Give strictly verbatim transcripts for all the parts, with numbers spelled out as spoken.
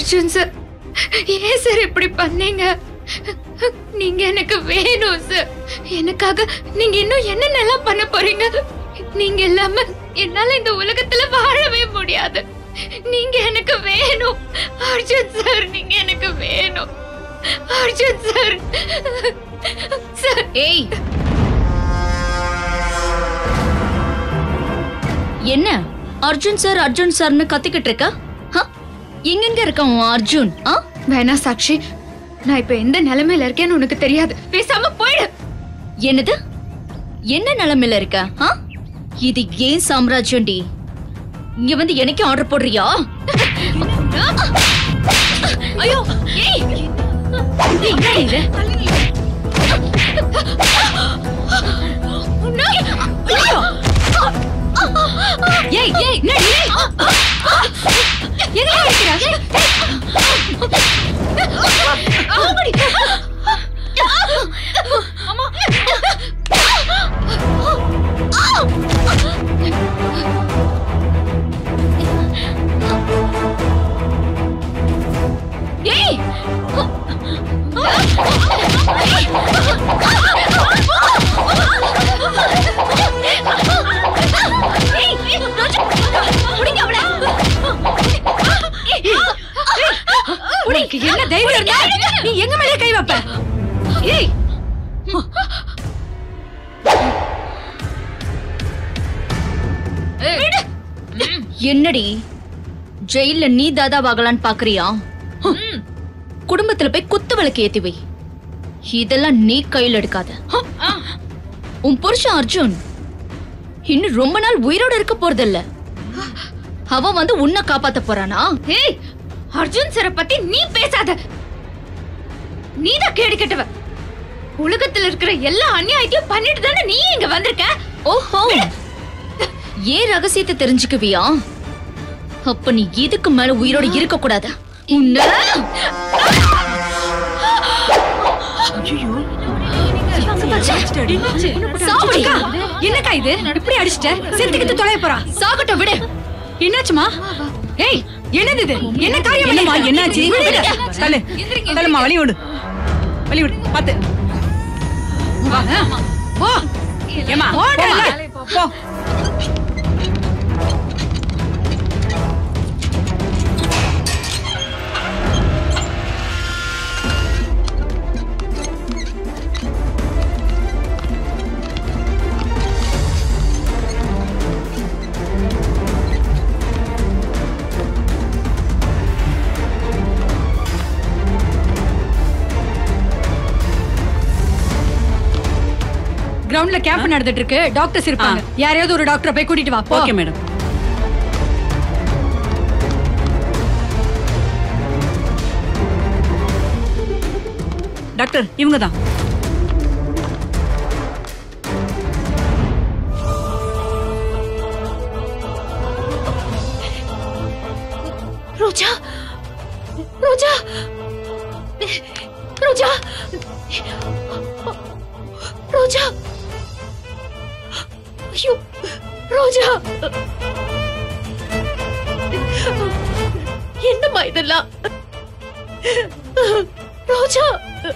Arjun sir, ஏன் sir இப்படி பண்ணீங்க? நீங்க எனக்கு வேணும் சார். எனக்காக நீங்க இன்னும் என்னென்னலாம் பண்ண போறீங்க? நீங்க இல்லாம என்னால இந்த உலகத்துல வாழவே முடியாது. நீங்க எனக்கு வேணும் அர்ஜுன் சார், நீங்க எனக்கு வேணும் அர்ஜுன் சார். சார் ஏய், என்ன அர்ஜுன் சார் அர்ஜுன் சார்னு கத்திக்கிட்டு இருக்க? எங்க இருக்க உன் அர்ஜுன்? வேணா சாக்ஷி, நான் இப்ப எந்த நிலைமையில இருக்கேன்னு உனக்கு தெரியாது. பேசாம போயிடு. என்னது? என்ன நிலைமையில இருக்க? இது ஏன் சாம்ராஜ்யம் டி? இங்க வந்து எனக்கு ஆர்டர் போடுறியா? ஐயோ, ஏய் என்ன இது? ஏய் ஏய் நடி. என்ன நடக்குது? அம்மா ஏய் உனக்கு என்ன தைரியம் இருந்தா நீ எங்க மேல கை வைப்ப? ஏய் என்னடி ஜெயில நீ தாதாவாகலான்னு பாக்குறியா? குடும்பத்துல போய் குத்து விளக்கு ஏத்தி வை. இதெல்லாம் நீ கையில் எடுக்காத. உன் புருஷன் அர்ஜுன் இன்னும் ரொம்ப நாள் உயிரோட இருக்க போறதில்ல. அவன் வந்து உன்னை காப்பாத்த போறானா? ஏய், அர்ஜுன் சார பத்தி நீ பேசாத. நீதான் கேடு கெட்டவ. உலகத்துல இருக்கிற எல்லா அநியாயத்தையும் பண்ணிட்டு தானே நீ இங்க வந்திருக்க. ஓஹோ, ஏன் ரகசியத்தை தெரிஞ்சுக்குவியா? அப்ப நீ இதுக்கு மேல உயிரோட இருக்க கூடாது. என்னக்கா இது? இப்படி அடிச்சிட்ட? செத்துக்கிட்டு தொலைய போறா. சாகட்டும் விடு. என்னாச்சுமா? ஏய், என்னது இது? என்ன காரியம்? என்னம்மா என்னாச்சு? தள்ளு தள்ளுமா, வழி விடு வழி விடு. பாத்து வா. போ ஏமா போ. கிரவுண்ட்ல கேம்ப் நடந்துட்டு இருக்கு. டாக்டர்ஸ் இருப்பாங்க. யாரையாவது ஒரு டாக்டரை போய் கூட்டிட்டு வா. Okay madam. டாக்டர் இவங்க தான். ரோஜா, ரோஜா, ரோஜா, ரோஜா, ஐயோ ரோஜா, என்னம்மா இதெல்லாம்? ரோஜா,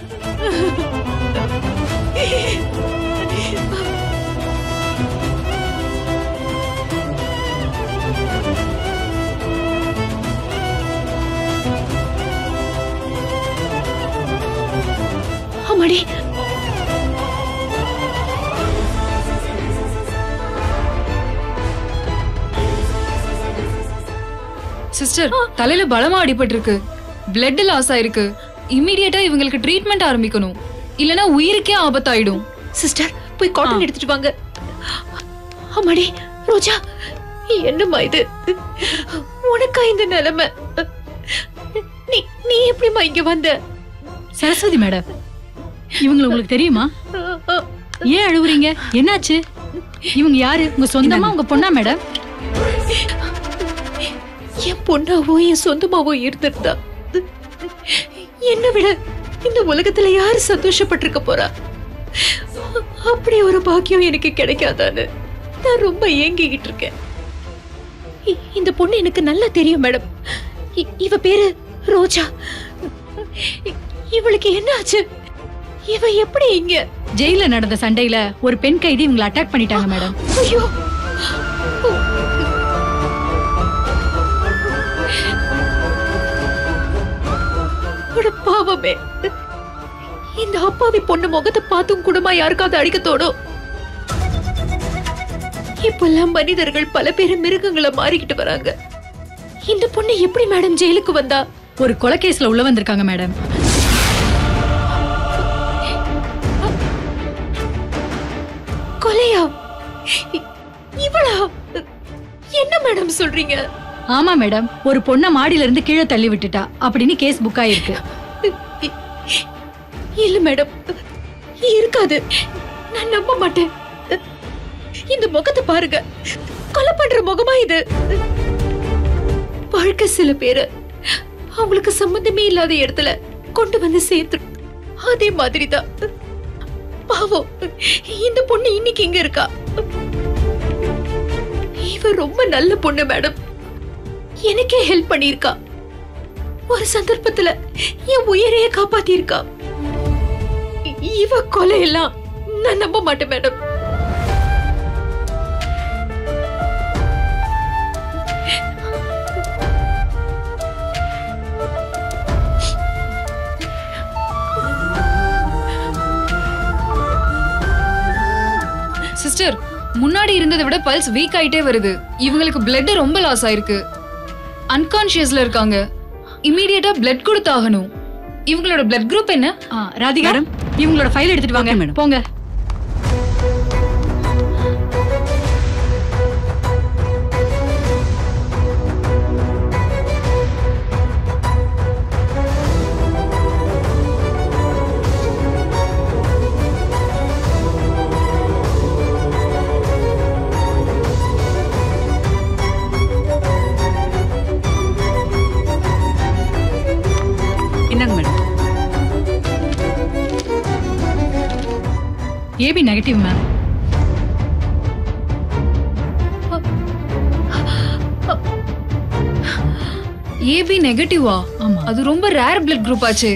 அம்மாடி, சிஸ்டர், தலையில பலமா அடிபட்டு இருக்கு. பிளட் லாஸ் ஆயிருக்கு. இமிடியேட்டா இவங்களுக்கு ட்ரீட்மெண்ட் ஆரம்பிக்கணும். இல்லனா உயிருக்கே ஆபத்தாயிடும். சிஸ்டர், போய் காட்டன் எடுத்துட்டு வாங்க. அம்மாடி, ரோஜா, என்னம்மா இது? உனக்கா இந்த நிலைமை? நீ நீ எப்படிமா இங்க வந்த? சரஸ்வதி மேடம், இவங்க உங்களுக்கு தெரியுமா? ஏன் அழுவுறீங்க? என்னாச்சு? இவங்க யாரு? உங்க சொந்தமா உங்க பொண்ணா மேடம்? என் பொண்ணாவோ என் சொந்தமாவோ இருந்திருந்தா என்ன விட இந்த உலகத்துல யாரு சந்தோஷப்பட்டிருக்க போறா? அப்படி ஒரு பாக்கியம் எனக்கு கிடைக்காதான்னு நான் ரொம்ப ஏங்கிக்கிட்டு இருக்கேன். இந்த பொண்ணு எனக்கு நல்லா தெரியும் மேடம். இவ பேரு ரோஜா, இவளுக்கு என்ன ஆச்சு? இவ எப்படி இங்க? ஜெயில நடந்த சண்டையில ஒரு பெண் கைதி இவங்களை அட்டாக் பண்ணிட்டாங்க மேடம். ஐயோ, பாவமே. இந்த அப்பாவி பொண்ணு முகத்தை பார்த்தும் கூடமா யாருக்காவது அடிக்க தோணும்? இப்பெல்லாம் மனிதர்கள் பல பேர் மிருகங்களை மாறிக்கிட்டு வராங்க. இந்த பொண்ணு எப்படி மேடம் ஜெயிலுக்கு வந்தா? ஒரு கொலை கேஸ்ல உள்ள வந்திருக்காங்க மேடம். கொலையா? இவளா? என்ன மேடம் சொல்றீங்க? ஆமா மேடம், ஒரு பொண்ண மாடியில இருந்து கீழே தள்ளி விட்டுட்டா அப்படின்னு கேஸ் புக் ஆயிருக்கு. இல்ல மேடம், இருக்காது. நான் நம்ப மாட்டேன். இந்த முகத்தை பாருங்க, கொலை பண்ற முகமா இது? வாழ்க்கை சில பேரு அவங்களுக்கு சம்பந்தமே இல்லாத இடத்துல கொண்டு வந்து சேர்த்து, அதே மாதிரிதான் பாவம் இந்த பொண்ணு இன்னைக்கு இங்க இருக்கா. இவ ரொம்ப நல்ல பொண்ணு மேடம், எனக்கே ஹெல்ப் பண்ணிருக்கா. ஒரு சந்தர்ப்பத்துல என் உயிரையே காப்பாத்தி இருக்கா. இவ கொலை எல்லாம் நான் நம்ப மாட்டேன் மேடம். சிஸ்டர், முன்னாடி இருந்ததை விட பல்ஸ் வீக் ஆயிட்டே வருது. இவங்களுக்கு பிளட் ரொம்ப லாஸ் ஆயிருக்கு. அன்கான்ஷியஸ்ல இருக்காங்க. இமிடியேட்டா பிளட் கொடுத்தாகணும். இவங்களோட பிளட் குரூப் என்ன? ராதிகா, இவங்களோட ஃபைல் எடுத்துட்டு வாங்க மேடம். போங்க. AB negative ma'am. ஏபி நெகட்டிவா? ஆமா, அது ரொம்ப ரேர் பிளட் குரூப் ஆச்சு.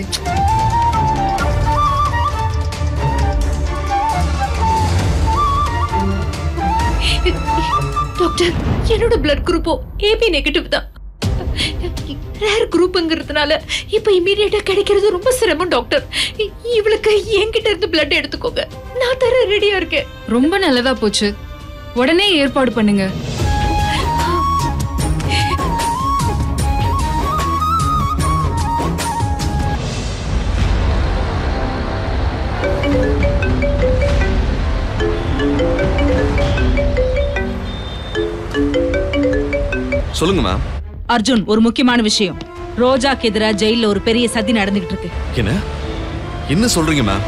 டாக்டர், என்னோட பிளட் குரூப்போ ஏபி நெகட்டிவ் தான். ரேர் குரூப்ங்கிறதுனால இப்ப இமிடியேட்டா கிடைக்கிறது ரொம்ப சிரமம் டாக்டர். இவளுக்கு என்கிட்ட இருந்து பிளட் எடுத்துக்கோங்க, நான் தர ரெடியா இருக்கேன். ரொம்ப நல்லதா போச்சு. உடனே ஏற்பாடு பண்ணுங்க. சொல்லுங்க மேம். அர்ஜுன், ஒரு முக்கியமான விஷயம். ரோஜாக்கு எதிரா ஜெயில ஒரு பெரிய சதி நடந்துகிட்டு இருக்கு. என்ன என்ன சொல்றீங்க மேம்?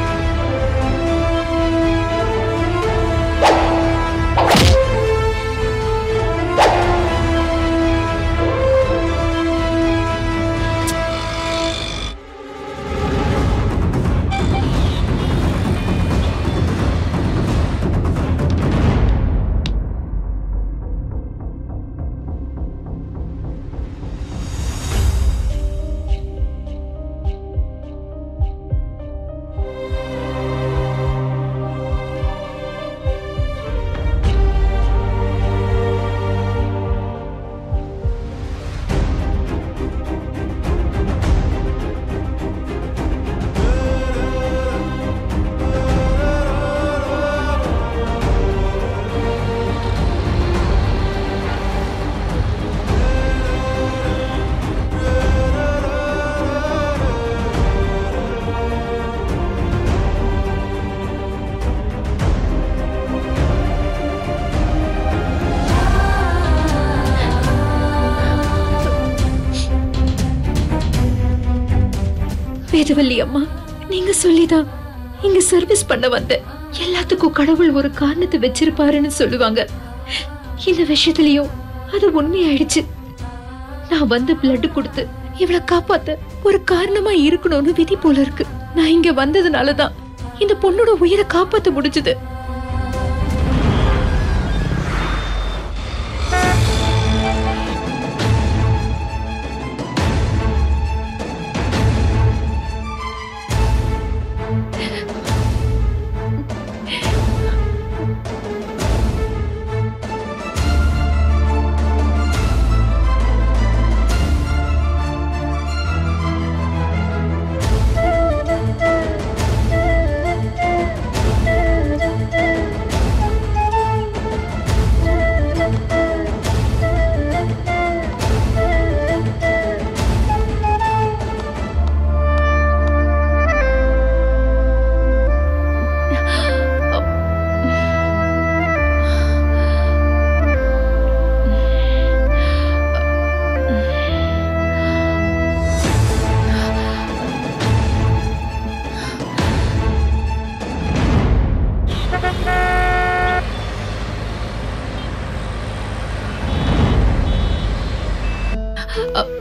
வேதவல்லி அம்மா, நீங்க சொல்லிதான் இங்க சர்வீஸ் பண்ண வந்த. எல்லாத்துக்கும் கடவுள் ஒரு காரணத்தை வச்சிருப்பாருன்னு சொல்லுவாங்க. இந்த விஷயத்திலயும் அது உண்மையாயிடுச்சு. நான் வந்து பிளட் கொடுத்து இவளை காப்பாத்த ஒரு காரணமா இருக்கணும்னு விதி போல இருக்கு. நான் இங்க வந்ததுனாலதான் இந்த பொண்ணோட உயிரை காப்பாத்த முடிஞ்சது.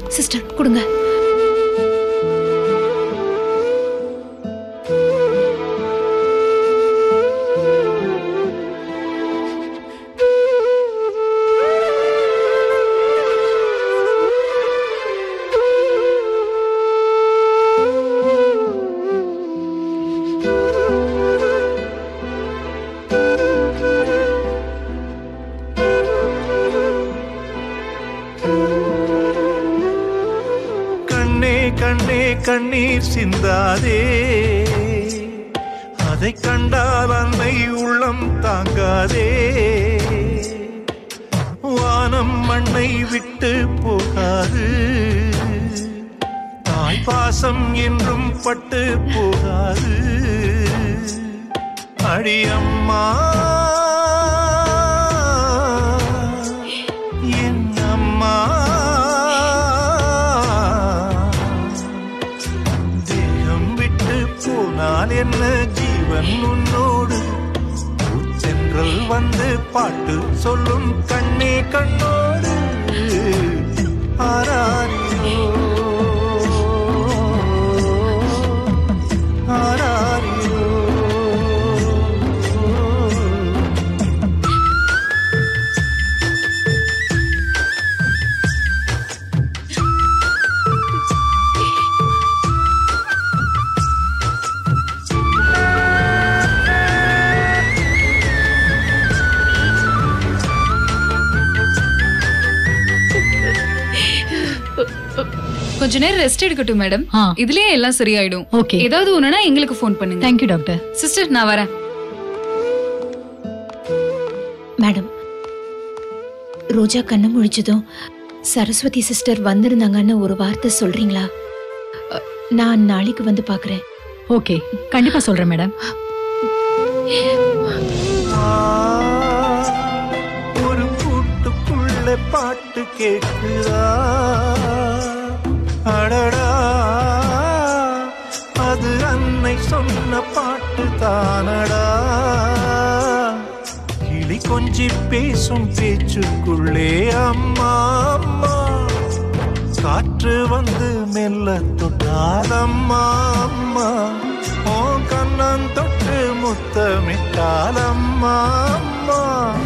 சிஸ்டர் கொடுங்க. கண்ணீர் சிந்தாதே, அதை கண்டால் அன்னை உள்ளம் தாங்காதே. வானம் மண்ணை விட்டு போகாது, தாய் பாசம் என்றும் பட்டு போகாது. அடியம்மா என் அம்மா, போனால் என்ன ஜீவன் உன்னோடு. பூச்சென்றல் வந்து பாட்டு சொல்லும் கண்ணே கண்ணோடு. ஆராரியோ ஆராரியோ. கொஞ்ச நேரம் ரெஸ்ட் எடுக்கட்டும் மேடம். இதுலயே எல்லாம் சரியாயிடும். ஓகே. ஏதாவது ஒண்ணுனா எங்களுக்கு ஃபோன் பண்ணுங்க. Thank you doctor. சிஸ்டர் நான் வரேன். மேடம், ரோஜா கண்ணு முழிச்சதும் சரஸ்வதி சிஸ்டர் வந்திருந்தாங்கன்னு ஒரு வார்த்தை சொல்றீங்களா? நான் நாளைக்கு வந்து பாக்குறேன். ஓகே, கண்டிப்பா சொல்றேன் மேடம். ஒரு கூட்டுக்குள்ள பாட்டு கேட்குதா? அடடா, அது அன்னை சொன்ன பாட்டு தானடா. கிளி கொஞ்சி பேசும் பேச்சுக்குள்ளே அம்மா அம்மா, காற்று வந்து மெல்ல தொட்டால் அம்மா அம்மா, ஓ கண்ணன் தொட்டு முத்தமிட்டால் அம்மா அம்மா.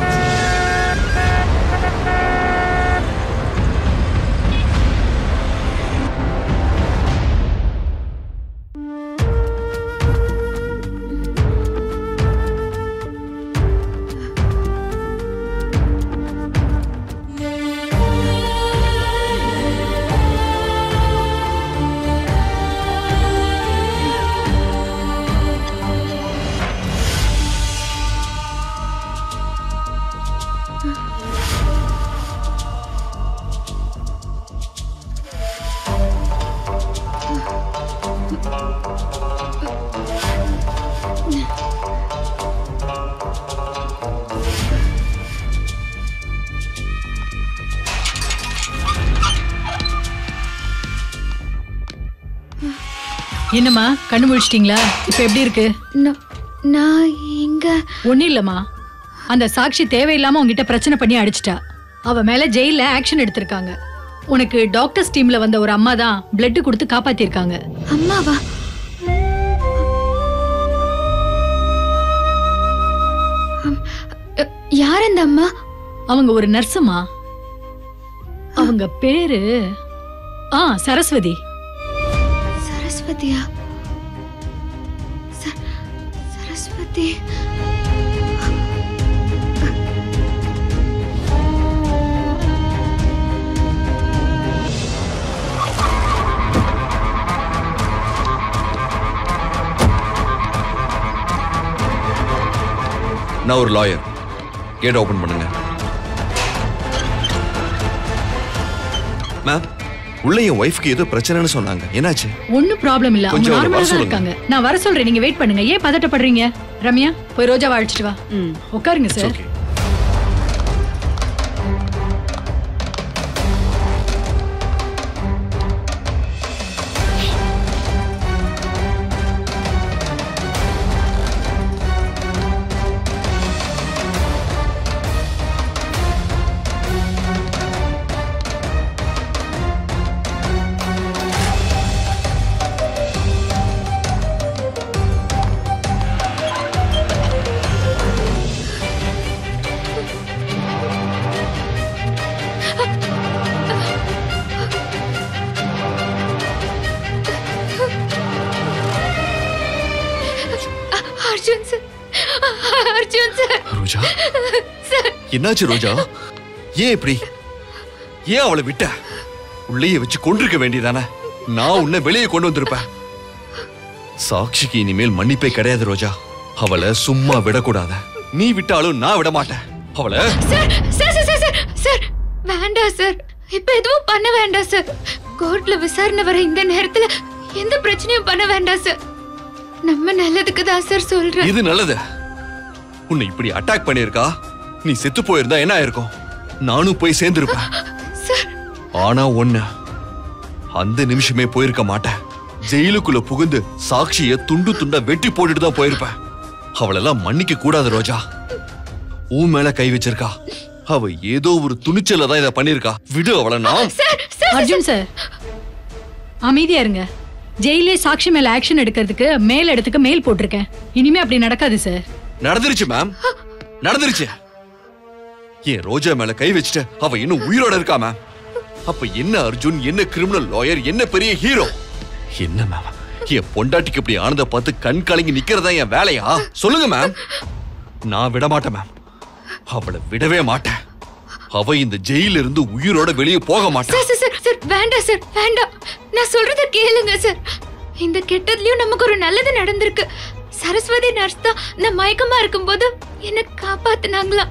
என்னம்மா, கண்ணு முழிச்சிட்டீங்களா? இப்ப எப்படி இருக்கு? நான் இங்க ஒன்னும் இல்லம்மா, அந்த சாட்சி தேவையில்லாம உங்ககிட்ட பிரச்சனை பண்ணி அடிச்சிட்டா. அவ மேல ஜெயில ஆக்ஷன் எடுத்திருக்காங்க. உனக்கு டாக்டர்ஸ் டீம்ல வந்த ஒரு அம்மா தான் பிளட் கொடுத்து காப்பாத்திருக்காங்க. அம்மாவா? யார் அந்த அம்மா? அவங்க ஒரு நர்ஸுமா. அவங்க பேரு ஆ சரஸ்வதி. சரஸ்வதியா? சரஸ்வதி நான் ஒரு லாயர். கேட் ஓபன் பண்ணுங்க. மேம், உள்ள என் ஒய்ஃப்க்கு ஏதோ பிரச்சனைன்னு சொன்னாங்க. என்னாச்சு? ஒன்னும் ப்ராப்ளம் இல்ல, அவங்க நார்மலா தான் இருக்காங்க. நான் வர சொல்றேன், நீங்க வெயிட் பண்ணுங்க. ஏன் பதட்டப்படுறீங்க? ரம்யா, போய் ரோஜாவை அழைச்சிட்டு வா. உட்காருங்க sir. Arjun sir, Arjun sir. Roja, sir, என்னாச்சு ரோஜா? ஏன் இப்படி? ஏன் அவளை விட்ட? உள்ளேயே வச்சு கொண்டிருக்க வேண்டியதானே? நான் உன்னை வெளியே கொண்டு வந்திருப்பேன். சாட்சிக்கு இனிமேல் மன்னிப்பே கிடையாது ரோஜா. அவளை சும்மா விடக்கூடாத. நீ விட்டாலும் நான் விட மாட்டேன் அவளை. Sir sir sir sir sir வேண்டாம் சார், இப்ப எதுவும் பண்ண வேண்டாம் சார். கோர்ட்ல விசாரணை வர இந்த நேரத்துல எந்த பிரச்சனையும் பண்ண வேண்டாம் சார். நம்ம நல்லதுக்கு தான் சார் சொல்றேன். இது நல்லது. உன்னை இப்படி அட்டாக் பண்ணிருக்கா, நீ செத்து போயிருந்தா என்ன ஆயிருக்கும்? நானும் போய் சேர்ந்திருப்பேன். சார், ஆனா ஒண்ணு, அந்த நிமிஷமே போயிருக்க மாட்டேன். ஜெயிலுக்குள்ள புகுந்து சாட்சிய துண்டு துண்டா வெட்டி போட்டுட்டு தான் போயிருப்பேன். அவளெல்லாம் மன்னிக்க கூடாது ரோஜா. உன் மேல கை வச்சிருக்கா, அவ ஏதோ ஒரு துணிச்சல தான் இதை பண்ணிருக்கா. விடு அவளை. நான் அர்ஜுன் சார், அமைதியா இருங்க. ஜெயிலே சாட்சி மேல ஆக்ஷன் எடுக்கிறதுக்கு மேல் இடத்துக்கு மெயில் போட்டிருக்கேன். இனிமே அப்படி நடக்காது சார். நடந்துருச்சு மேம், நடந்துருச்சு. ஏன் ரோஜா மேல கை வச்சுட்டு அவ இன்னும் உயிரோட இருக்கா மேம்? அப்ப என்ன அர்ஜுன், என்ன கிரிமினல் லாயர், என்ன பெரிய ஹீரோ? என்ன மேம், என் பொண்டாட்டிக்கு இப்படி ஆனத பார்த்து கண் கலங்கி நிக்கிறதா என் வேலையா? சொல்லுங்க மேம். நான் விட மாட்டேன் மேம், அவளை விடவே மாட்டேன். அவ இந்த ஜெயில இருந்து உயிரோட வெளியே போக மாட்டா. சார் சார் சார் வேண்டாம் சார், வேண்டாம். நான் சொல்றத கேளுங்க சார். இந்த கெட்டதுலயும் நமக்கு ஒரு நல்லது நடந்திருக்கு. சரஸ்வதி நர்ஸ் தான் நான் மயக்கமா இருக்கும்போது என்ன காப்பாத்துனாங்களா.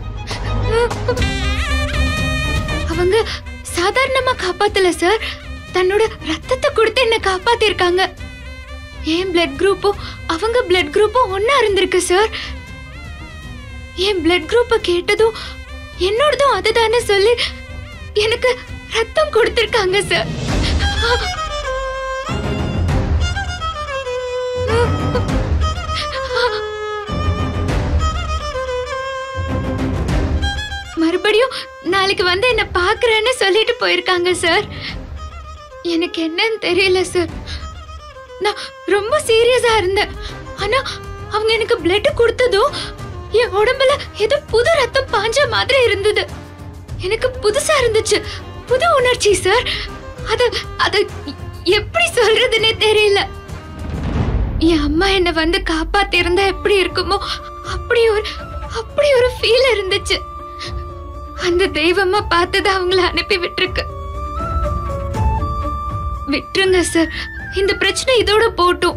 அவங்க சாதாரணமா காப்பாத்தல சார், தன்னோட ரத்தத்தை கொடுத்து என்ன காப்பாத்திருக்காங்க. என் பிளட் குரூப்பும் அவங்க பிளட் குரூப்பும் ஒன்னா இருந்திருக்கு சார். என் பிளட் குரூப்ப கேட்டதும் என்னோடதும் அதுதானே சொல்லி எனக்கு ரத்தம் கொடுத்திருக்காங்க சார். மறுபடியும் நாளைக்கு வந்து என்ன பாக்குறேன்னு சொல்லிட்டு போயிருக்காங்க சார். எனக்கு என்னன்னு தெரியல சார். நான் ரொம்ப சீரியஸா இருந்தேன். ஆனா அவங்க எனக்கு பிளட் கொடுத்ததும் என் உடம்புல ஏதோ புது ரத்தம் பாஞ்ச மாதிரி இருந்தது. எனக்கு புதுசா இருந்துச்சு, புது உணர்ச்சி சார். அது அது எப்படி சொல்றதுன்னே தெரியல. என் அம்மா என்ன வந்து காப்பாத்தி இருந்தா எப்படி இருக்குமோ அப்படி ஒரு அப்படி ஒரு ஃபீல் இருந்துச்சு. அந்த தெய்வமா பார்த்தது அவங்கள அனுப்பி விட்டுருக்கு. விட்டுருங்க சார், இந்த பிரச்சனை இதோட போட்டும்.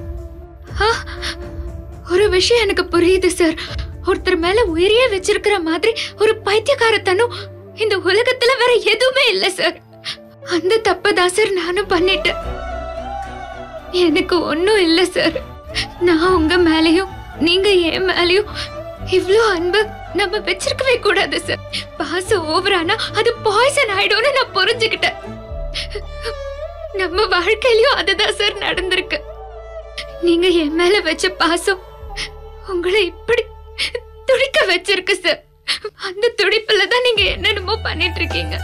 ஒரு விஷயம் எனக்கு புரியுது சார். ஒருத்தர் மேல உயிரியே வச்சிருக்கிற மாதிரி ஒரு பைத்தியக்காரத்தனம் இந்த உலகத்துல வேற எதுவுமே இல்ல சார். அந்த தப்பதான் சார் நானும் பண்ணிட்டேன். எனக்கு ஒண்ணும் இல்ல சார். நான் உங்க மேலயும் நீங்க என் மேலயும் இவ்ளோ அன்பு நம்ம வச்சிருக்கவே கூடாது சார். பாசம் ஓவரானா அது பாய்சன் ஆயிடும்னு நான் புரிஞ்சுக்கிட்டேன். நம்ம வாழ்க்கையிலயும் அதுதான் சார் நடந்திருக்கு. நீங்க என் மேல வச்ச பாசம் உங்களை இப்படி துடிக்க வச்சிருக்கு சார். அந்த துடிப்புல தான் நீங்க என்னென்னமோ பண்ணிட்டு இருக்கீங்க.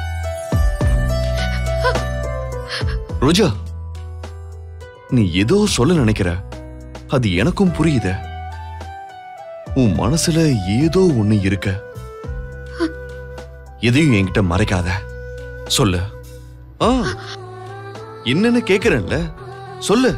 ரோஜா, நீ ஏதோ சொல்ல நினைக்கிற, அது எனக்கும் புரியுது. உன் மனசுல ஏதோ ஒண்ணு இருக்க. எதையும் என்கிட்ட மறைக்காத, சொல்லு. ஆ, என்னன்னு கேக்குறேன்ல, சொல்லு.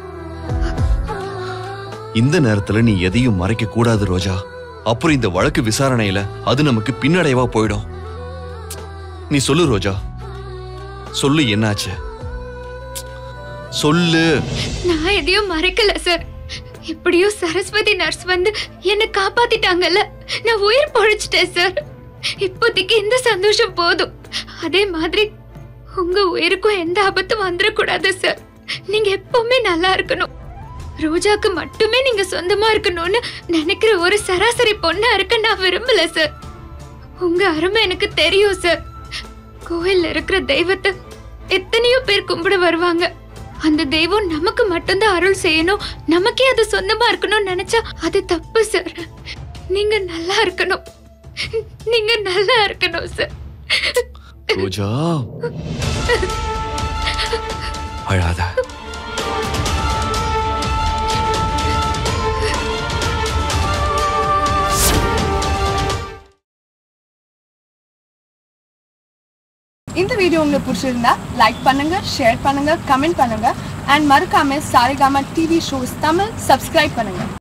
இந்த நேரத்துல நீ எதையும் மறைக்க கூடாது ரோஜா. அப்புறம் இந்த வழக்கு விசாரணையில அது நமக்கு பின்னடைவா போயிடும். நீ சொல்லு ரோஜா, சொல்லு. என்னாச்சு சொல்லு. நான் எதையும் மறைக்கல சார். எப்படியோ சரஸ்வதி நர்ஸ் வந்து என்ன காப்பாத்திட்டாங்கல்ல, நான் உயிர் பொழைச்சிட்டேன் சார். இப்போதைக்கு இந்த சந்தோஷம் போதும். அதே மாதிரி உங்க உயிருக்கும் எந்த ஆபத்தும் வந்துடக்கூடாது சார். நீங்க எப்பவுமே நல்லா இருக்கணும். ரோஜாக்கு மட்டுமே நீங்க சொந்தமா இருக்கணும்னு நினைக்கிற ஒரு சராசரி பொண்ணா இருக்க நான் விரும்பல சார். உங்க அருமை எனக்கு தெரியும் சார். கோயில்ல இருக்கிற தெய்வத்தை எத்தனையோ பேர் கும்பிட வருவாங்க. அந்த தெய்வம் நமக்கு மட்டும்தான் அருள் செய்யணும், நமக்கே அது சொந்தமா இருக்கணும்னு நினைச்சா அது தப்பு சார். நீங்க நல்லா இருக்கணும், நீங்க நல்லா இருக்கணும் சார். ரோஜா, அழாத. இந்த வீடியோ உங்களுக்கு பிடிச்சிருந்தா லைக் பண்ணுங்க, ஷேர் பண்ணுங்க, கமெண்ட் பண்ணுங்க அண்ட் மறக்காம Saregama TV shows Tamil subscribe பண்ணுங்க.